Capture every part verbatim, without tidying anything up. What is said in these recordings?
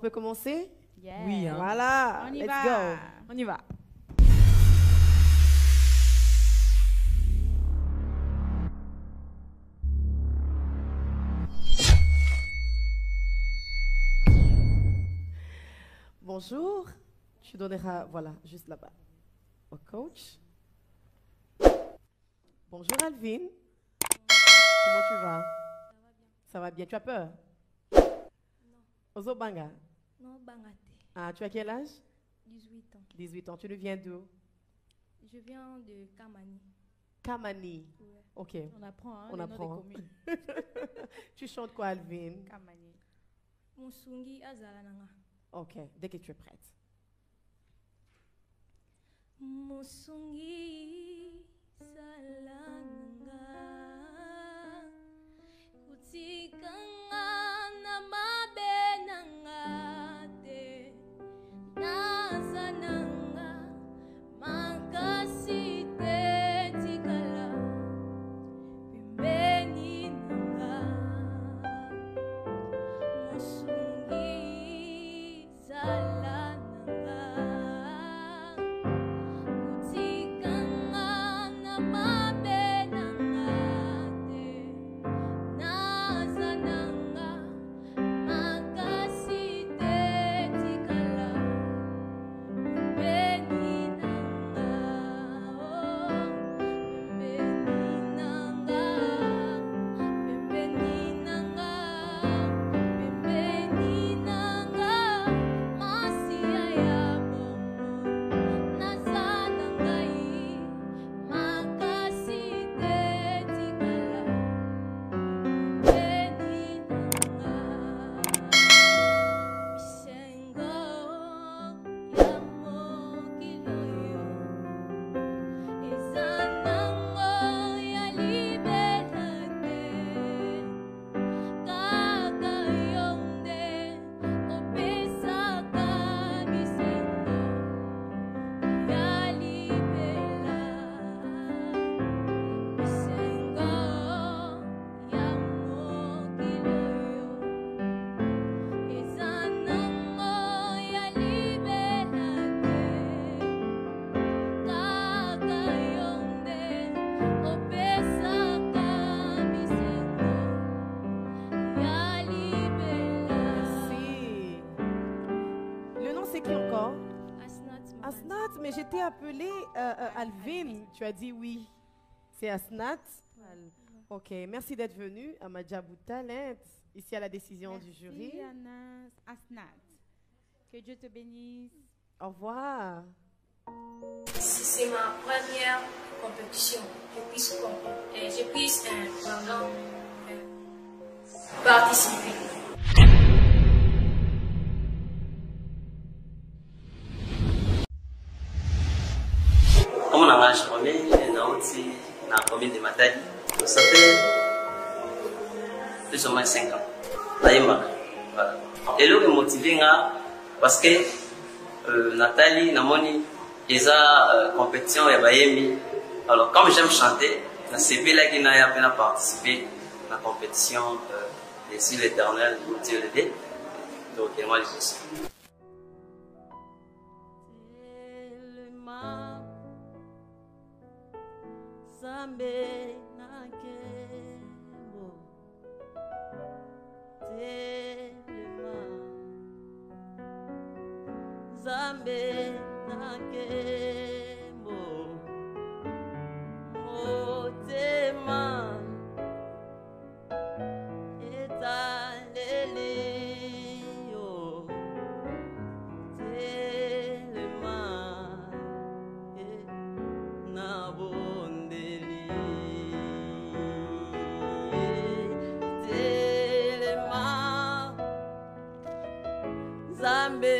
veut commencer? Yeah. Oui, hein. Voilà, On y let's va. go. On y va. Bonjour, tu donneras, voilà, juste là-bas, au coach. Bonjour Alvin, comment tu vas? Ça va bien. Ça va bien, tu as peur? Non. Ozo Banga. Non, Bangate. Ah, tu as quel âge? dix-huit ans. dix-huit ans, tu nous viens d'où? Je viens de Kamani. Kamani. Ouais. Ok, On apprend, hein, on les apprend. noms des communes. Tu chantes quoi Alvin? Kamani. Musungi Azalananga. Ok, dès que tu es prête. Musungi Salananga. Kutikanga na mabenanga te. Nazananga makasi te tikala. Pembeni nanga. Musungi Salananga. Kutikanga na mabenanga te. Nazananga makasi te tikala. Pembeni nanga. Oh, pembeni nanga. Pembeni nanga. Pembeni nanga. Masia ya bongo. Nazanangai makasi te tikala. Pembeni nanga. Misengo ya mokili oyo eza nango ya libela te. Kaka yo nde opesaka misengo ya libela. Misengo ya mokili oyo eza nango ya libela te. Kaka yo nde opesaka misengo ya libela. Merci. Le nom c'est qui encore? Asnat Mamadi. Asnat, mais j'étais appelée euh, euh, Alvin. Tu as dit oui. C'est Asnat. Al- Ok, merci d'être venu à Madjabou Talent, ici à la décision du jury. Merci, Anas Asnat. Que Dieu te bénisse. Au revoir. C'est ma première compétition. Je puisse, comp- euh, je puisse euh, pardon, euh, participer. Comme on a marché premier, on a aussi dans la commune de Matadi. Ça fait plus ou moins cinq ans. Naïma. Voilà. Et là, je me motivé parce que euh, Nathalie, Namoni, ils ont euh, compétition et Bayemi. Alors, comme j'aime chanter, la C P là qui n'a pas participé à la compétition euh, des Îles éternelles, je me suis levé. Donc, moi, je suis. Telema Zambe Nakembo Telema Zambe Nakembo Motema Etalelio Telema Nabondeli Telema Zambe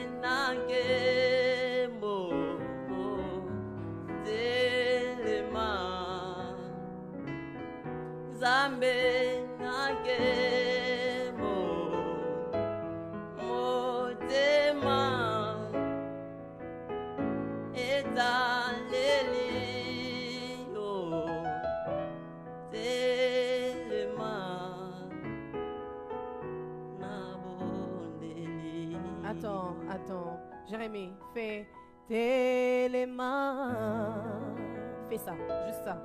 Nakembo Telema Zambe Nakembo Motema Etalelio Telema Nabondeli Attends, Jérémy, fais tes mains. Fais ça, juste ça.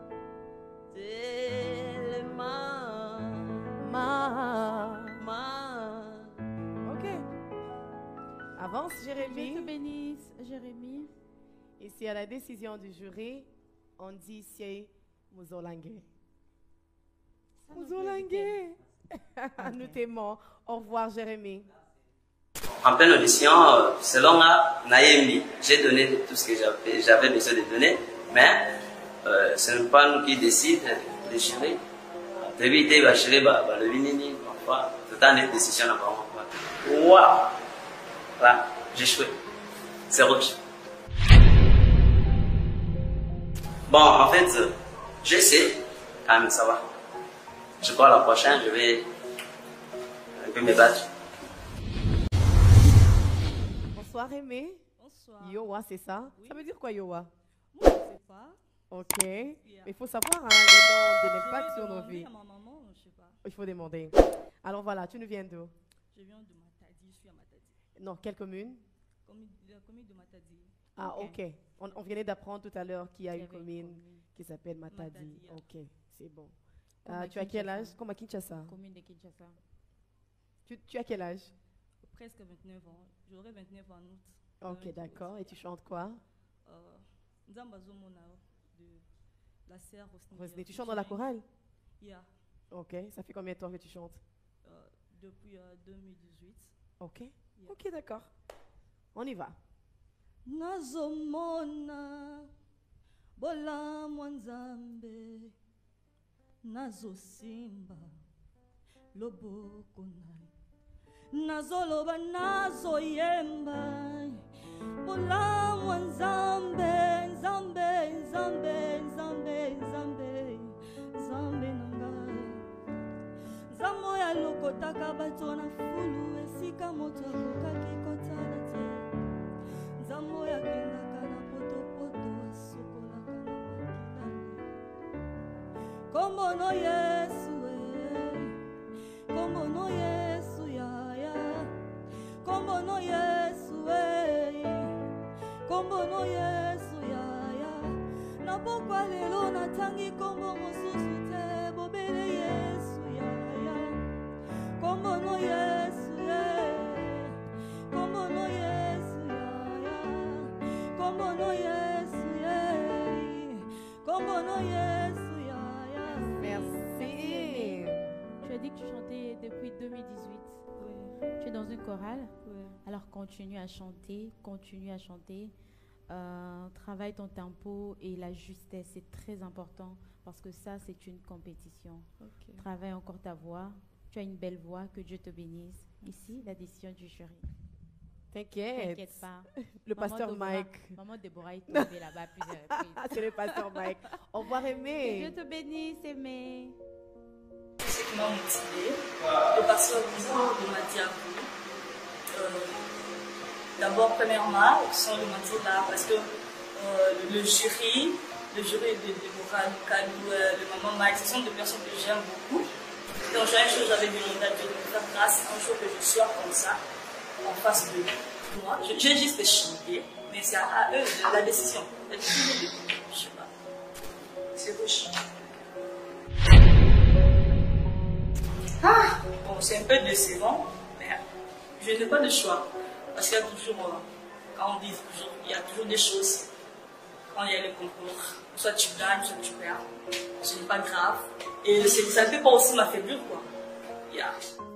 Tellement. Ma. Ma. Ok. Avance, Dieu Jérémy. te bénisse, Jérémie. Ici, à la décision du jury, on dit ici, Mouzolangue. Ça nous Mouzolangue. Nous t'aimons. Au revoir, Jérémy. En pleine audition, euh, selon la Naïmi, j'ai donné tout ce que j'avais j'avais besoin de donner, mais euh, ce n'est pas nous qui décident de gérer. L'éviter va gérer le vinini, parfois, tout le temps des décisions là vraiment. Waouh! Là, j'ai échoué. C'est rouge. Bon, en fait, euh, j'essaie quand même, ça va. Je crois la prochaine, je vais un peu me battre. Bonsoir, Aimé. Bonsoir. Yowa, c'est ça? Oui. Ça veut dire quoi, Yowa? Moi, je ne sais pas. Ok. Mais il faut savoir hein, le nom de l'impact sur nos vies. À ma maman, je ne sais pas. Il faut demander. Alors voilà, tu nous viens d'où? Je viens de Matadi, je suis à Matadi. Non, quelle commune? Commune, la commune de Matadi. Ah, ok. Ok. On, on venait d'apprendre tout à l'heure qu'il y a Qu'il y une avait une commune commune. qui s'appelle Matadi. Matadi, ah. Ok, c'est bon. Comme Euh, à tu as quel Kinshasa. âge? Comme à Kinshasa. Commune de Kinshasa. Tu, tu as quel âge? Presque vingt-neuf ans. J'aurai vingt-neuf ans en août. Ok, Euh, d'accord. Et tu chantes quoi? euh, Nzambazo Mona de la sœur Rosny. Rosny, tu chantes dans la chorale? Yeah. Ok, ça fait combien de temps que tu chantes? Euh, depuis euh, deux mille dix-huit. Ok, ok, d'accord. On y va. Nazomona bola mwanzambe nazosimba loboko nai nazoloba nazoyemba bola mwanzambe nzambe nzambe nzambe nzambe nzambe nangai nzambo ya lokotaka bato na fulu esika moto akokaki kotala te nzambo yakendaka na potopoto asokolaka na makilani kombono yesu e kombono yesu yaya kombono yesu e kombono yesu yaya na pokwa lelo natangi kombo mosusu te bobele yesu yaya kombono yesu e kombono yesu yaya kombono yesu ye kombono yesu yaya. Merci. Tu as dit que tu chantais depuis deux mille dix-huit. Oui, Tu es dans une chorale. oui. Alors continue à chanter, continue à chanter. Euh, travaille ton tempo et la justesse, c'est très important parce que ça, c'est une compétition. Ok. Travaille encore ta voix. Tu as une belle voix, que Dieu te bénisse. Ici, la décision du jury. T'inquiète. T'inquiète pas. Le Maman pasteur Deborah- Mike. Maman Déborah est tombée là-bas plusieurs reprises. Ah, c'est le pasteur Mike. Au revoir, Que Dieu Aimé. te bénisse, Aimé. Ce qui m'a motivé, le pasteur Bouza de Madiabou. Euh, D'abord, premièrement, sans le mentir là, parce que euh, le jury, le jury de Déborah, Kalou, euh, le maman Mike, ce sont des personnes que j'aime beaucoup. Donc, j'ai une chose, j'avais demandé à Dieu de me faire grâce un jour que je sois comme ça, en face de moi. Je- J'ai juste chanté, mais c'est à, à eux de la décision. La décision de, je sais pas. C'est rouge. Ah, bon, c'est un peu décevant, mais je n'ai pas de choix. Parce qu'il y a toujours, euh, quand on dit toujours, il y a toujours des choses. Quand il y a le concours, soit tu gagnes, soit tu perds. Ce n'est pas grave. Et c'est- ça ne peut pas aussi m'affaiblir, quoi. Yeah.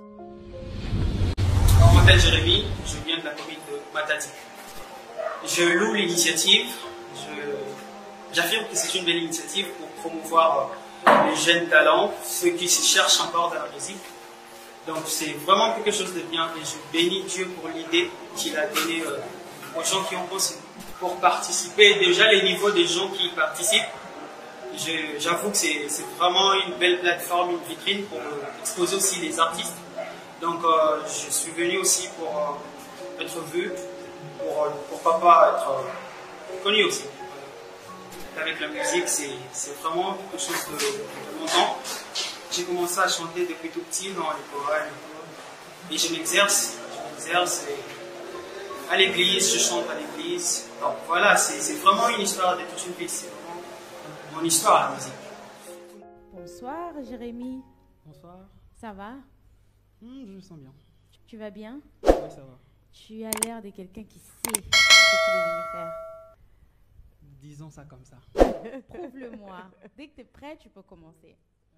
Alors, je m'appelle Jérémy, je viens de la commune de Matadi. Je loue l'initiative, je- j'affirme que c'est une belle initiative pour promouvoir euh, les jeunes talents, ceux qui se cherchent encore dans la musique. Donc c'est vraiment quelque chose de bien et je bénis Dieu pour l'idée qu'il a donnée euh, aux gens qui ont pensé. Pour participer, déjà les niveaux des gens qui participent, je- j'avoue que c'est c'est vraiment une belle plateforme, une vitrine pour euh, exposer aussi les artistes. Donc euh, je suis venu aussi pour euh, être vu, pour, euh, pourquoi pas être euh, connu aussi. Euh, avec la musique, c'est c'est vraiment quelque chose de, de longtemps. J'ai commencé à chanter depuis tout petit dans les chorales et je m'exerce, je m'exerce et à l'église, je chante à l'église. Donc voilà, c'est vraiment une histoire de toute une vie. C'est vraiment mon histoire, la musique. Bonsoir Jérémy. Bonsoir. Ça va? Mmh, je me sens bien. Tu vas bien? Oui, ça va. Tu as l'air de quelqu'un qui sait ce que tu veux venir faire. Disons ça comme ça. Prouve-le-moi. Dès que tu es prêt, tu peux commencer.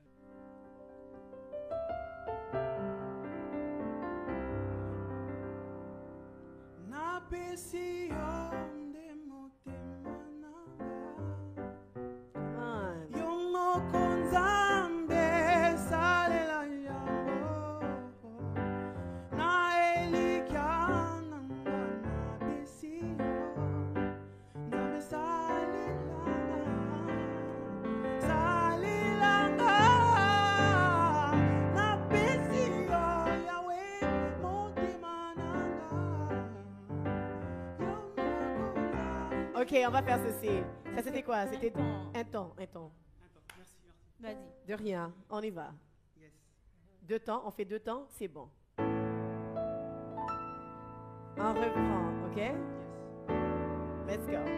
Ok, on va faire ceci. Ça c'était quoi? C'était un temps, un temps. Vas-y. De rien, on y va. Yes. Deux temps, on fait deux temps, c'est bon. On reprend, ok? Yes. Let's go.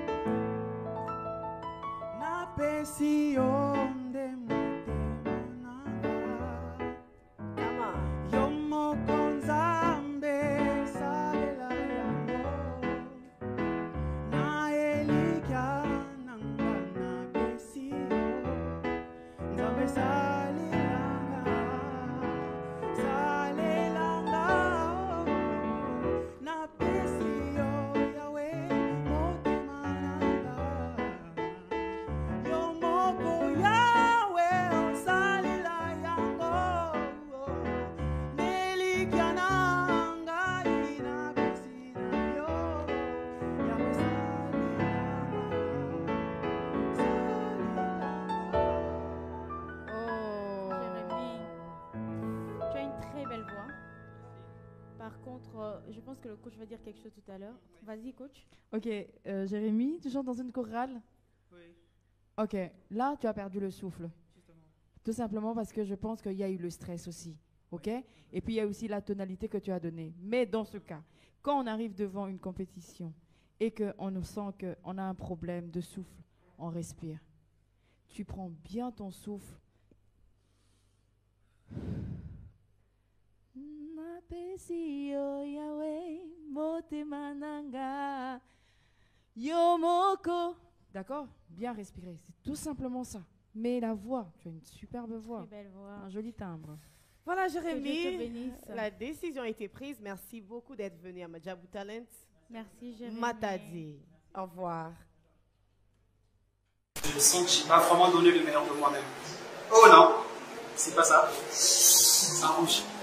Come on. Je pense que le coach va dire quelque chose tout à l'heure. Vas-y, coach. Ok, euh, Jérémy, tu chantes dans une chorale? Oui. Ok, là, tu as perdu le souffle. Justement. Tout simplement parce que je pense qu'il y a eu le stress aussi. Ok? Oui. Et puis, il y a aussi la tonalité que tu as donnée. Mais dans ce cas, quand on arrive devant une compétition et qu'on nous sent qu'on a un problème de souffle, on respire. Tu prends bien ton souffle. D'accord? Bien respirer. C'est tout simplement ça. Mais la voix, tu as une superbe voix. Très belle voix. Un joli timbre. Voilà, Que Dieu te Jérémy. bénisse. La décision a été prise. Merci beaucoup d'être venu à Madjabou Talent. Merci, Jérémy. Matadi. Au revoir. Je sens que je n'ai pas vraiment donné le meilleur de moi-même. Oh non, c'est pas ça. Ça rouge.